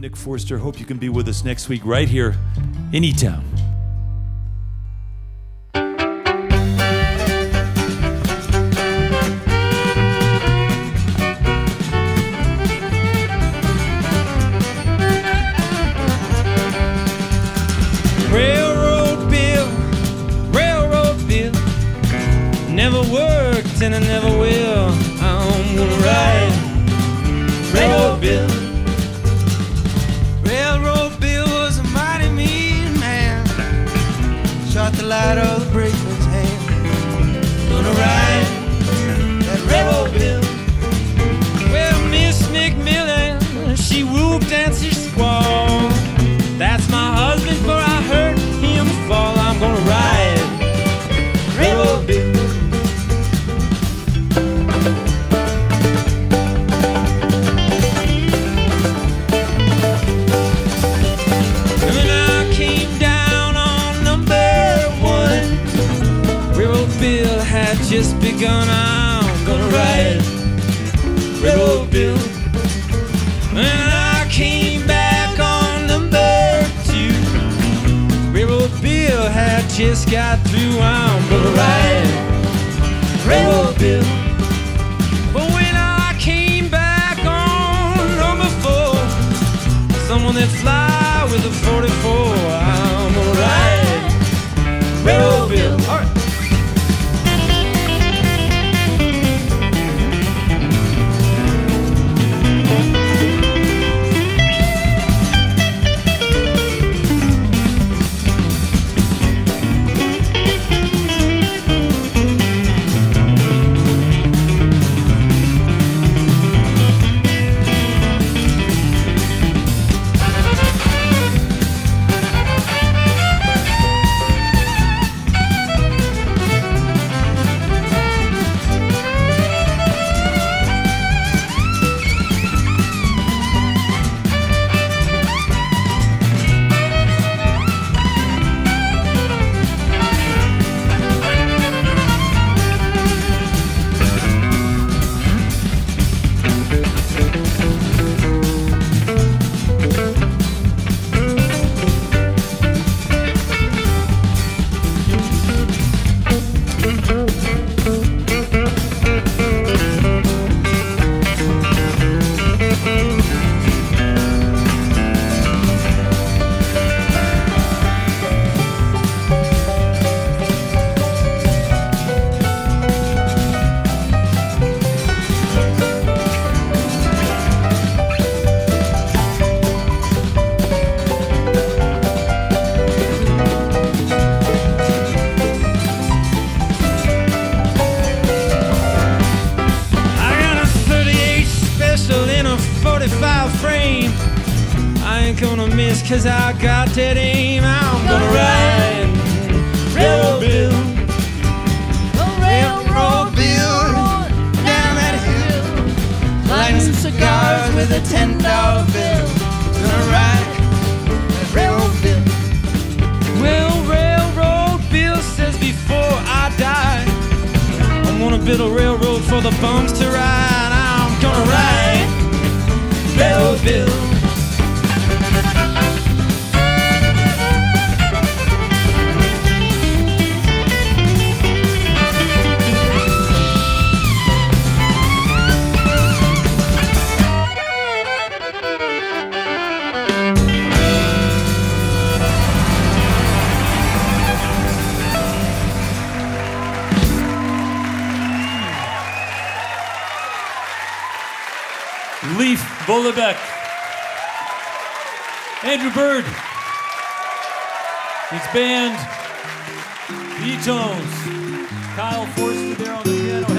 Nick Forster. Hope you can be with us next week right here in E-Town. Railroad Bill, never worked and I never will. I'm gonna ride Railroad Bill. Railroad Bill was a mighty mean man, shot the light of the brakeman's hand. Gonna ride that Railroad Bill. Well, Miss McMillan, she whooped and she squalled. That's my husband, for I heard him fall. I'm gonna ride Railroad Bill. When I came down on number 1, Railroad Bill had just begun. I'm gonna ride Railroad Bill. When I came back on number 2, Railroad Bill had just got through. I'm gonna ride Railroad Bill. But when I came back on number 4, someone that fly with a 44, I'm gonna ride Railroad Bill. All right. Gonna miss, cause I got that aim. I'm gonna ride Railroad Bill. Railroad Bill, down that hill, lighting some cigars with a $10 bill. Gonna ride that Railroad Bill. Well, Railroad Bill says before I die, I'm gonna build a railroad for the bums to ride. I'm gonna ride Railroad Bill. Leif Bollebeck, Andrew Bird, his band, E-Tones, Kyle Forster there on the piano.